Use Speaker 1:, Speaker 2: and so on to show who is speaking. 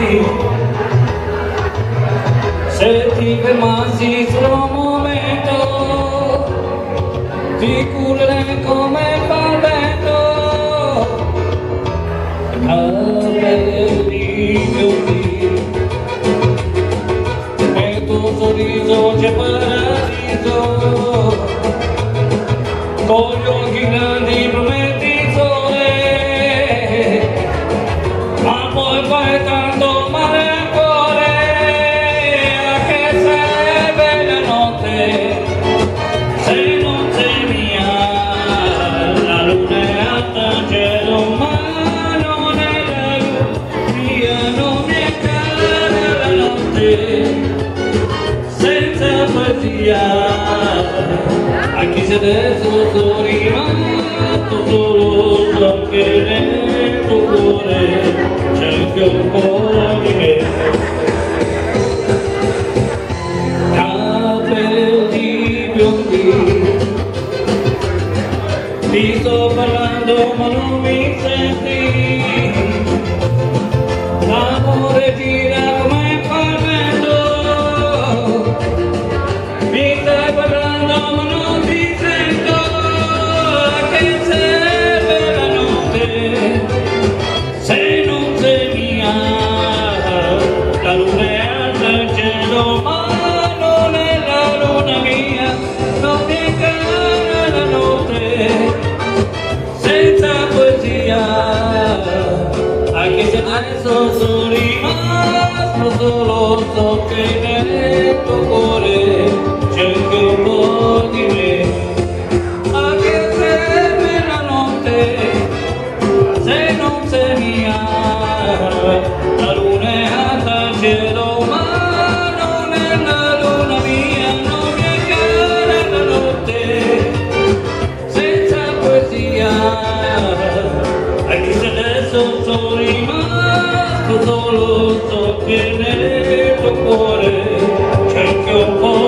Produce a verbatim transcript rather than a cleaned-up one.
Speaker 1: Se ti fermassi solo un momento, ti curerei come fa il vento. Capelli biondi, nel tuo sorriso c'è paradiso, con gli occhi grandi prometti sole, ma poi fai tanto male al cuore. A che serve la notte se non sei mia? La luna è alta al cielo, ma non è la mia. Non mi è cara la notte senza poesia, anche se adesso sono rimasto solo, so che nel tuo cuore c'è anche un po' di me. Capelli biondi, ti sto parlando ma non mi senti, l'amore gira come fa il vento, mi stai parlando ma non ti sento. A che serve la notte se non sei mia? La luna è alta al cielo, ma non è la luna mia. Non mi è cara la notte senza poesia, anche se adesso sono rimasto solo, so che nel tuo cuore c'è anche un po' di me. A che serve la notte se non sei mia? La luna è alta al cielo, ma non è la luna mia. Non mi è cara la notte senza poesia, anche se adesso sono rimasto solo, so che nel tuo cuore c'è anche un po'